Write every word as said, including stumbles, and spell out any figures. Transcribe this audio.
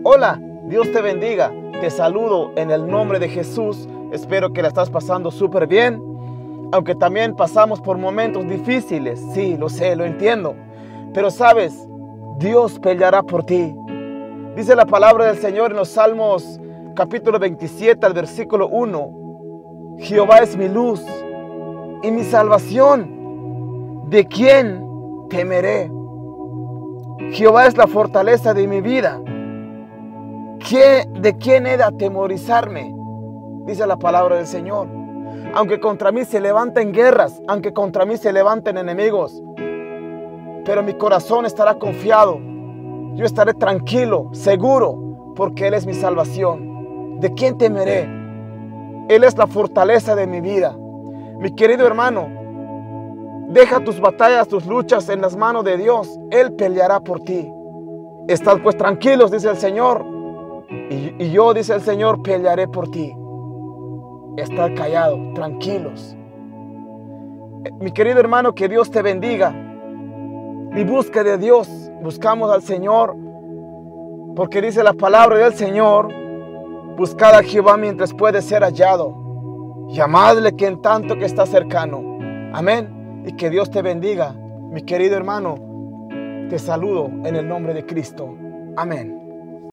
Hola, Dios te bendiga. Te saludo en el nombre de Jesús. Espero que la estás pasando súper bien. Aunque también pasamos por momentos difíciles. Sí, lo sé, lo entiendo. Pero sabes, Dios peleará por ti. Dice la palabra del Señor en los Salmos capítulo veintisiete al versículo uno. Jehová es mi luz y mi salvación. ¿De quién temeré? Jehová es la fortaleza de mi vida. ¿Qué, ¿De quién he de atemorizarme? Dice la palabra del Señor. Aunque contra mí se levanten guerras, aunque contra mí se levanten enemigos, pero mi corazón estará confiado. Yo estaré tranquilo, seguro, porque Él es mi salvación. ¿De quién temeré? Él es la fortaleza de mi vida. Mi querido hermano, deja tus batallas, tus luchas en las manos de Dios. Él peleará por ti. Estad pues tranquilos, dice el Señor. Y, y yo, dice el Señor, pelearé por ti. Estad callado, tranquilos. Mi querido hermano, que Dios te bendiga. Y busque de Dios. Buscamos al Señor. Porque dice la palabra del Señor: buscad a Jehová mientras puede ser hallado. Llamadle que en tanto que está cercano. Amén. Y que Dios te bendiga. Mi querido hermano, te saludo en el nombre de Cristo. Amén.